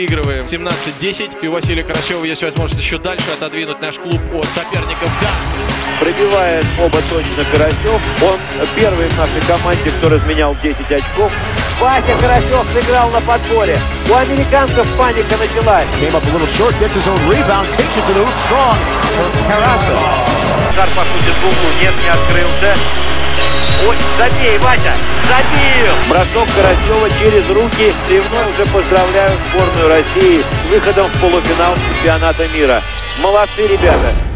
выигрываем 17-10. И у Василия Карасева есть возможность еще дальше отодвинуть наш клуб от соперников. Да. Пробивает оба точно Карасев. Он первый в нашей команде, кто разменял 10 очков. Вася Карасев сыграл на подборе. У американцев паника началась. Удар по футболу, нет, не открылся. Ой, забей, Вася, забил! Бросок Карасева через руки. И вновь уже поздравляю сборную России с выходом в полуфинал чемпионата мира. Молодцы, ребята!